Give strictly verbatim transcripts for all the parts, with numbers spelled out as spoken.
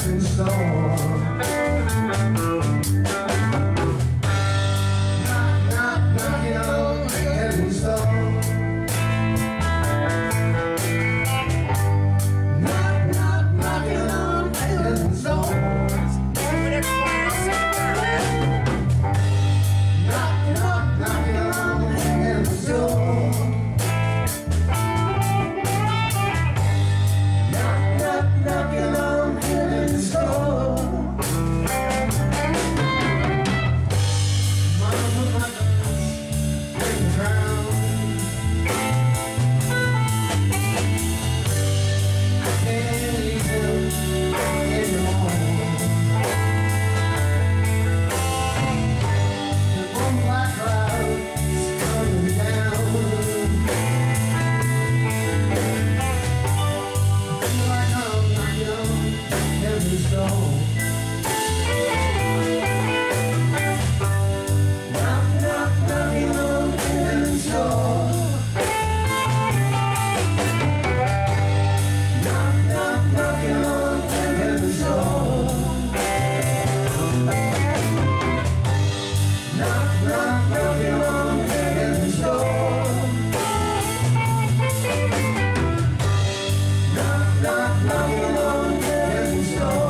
heaven's door. Knock, knock, knocking on heaven's door. Knock, knock, knocking on heaven's door. Knock, knock, knocking on heaven's door. Knocking on heaven's door. Mama, breaking ground. I can't leave him anymore. The one black cloud is coming down. Heaven's door. Knock, knock, knocking on heaven's door. Knock, knock, knocking on heaven's door. Knock, knock, knocking on heaven's door. Knock, knock, knocking on heaven's door.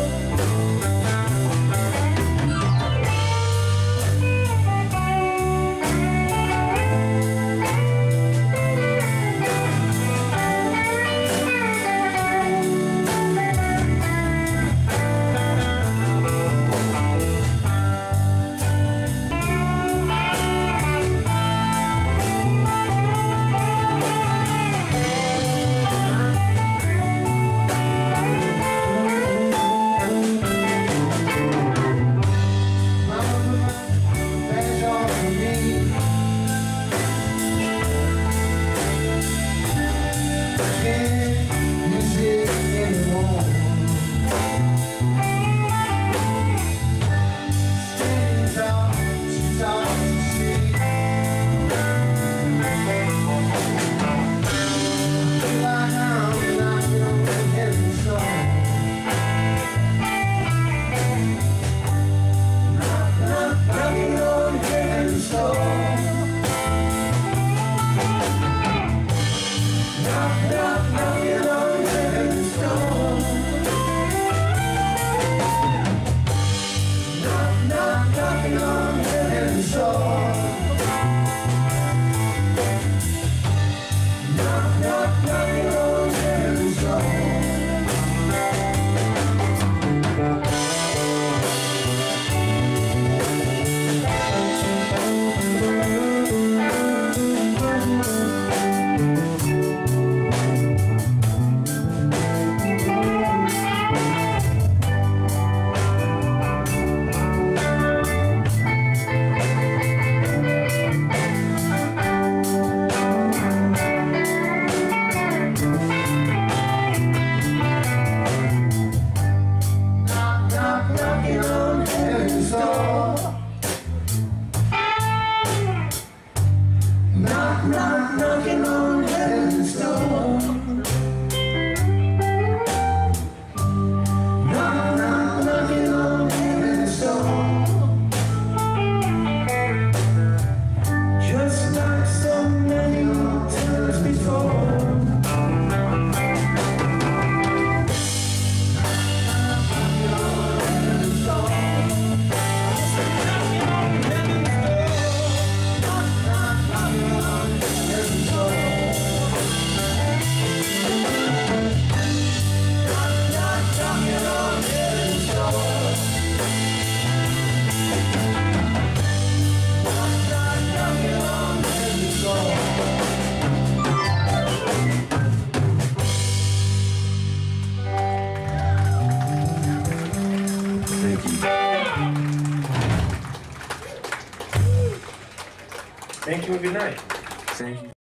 Knock, knock, knocking on heaven's door. Knock, knock, knocking on heaven's door. Just like so many times before. Thank you. Thank you and good night. Thank you.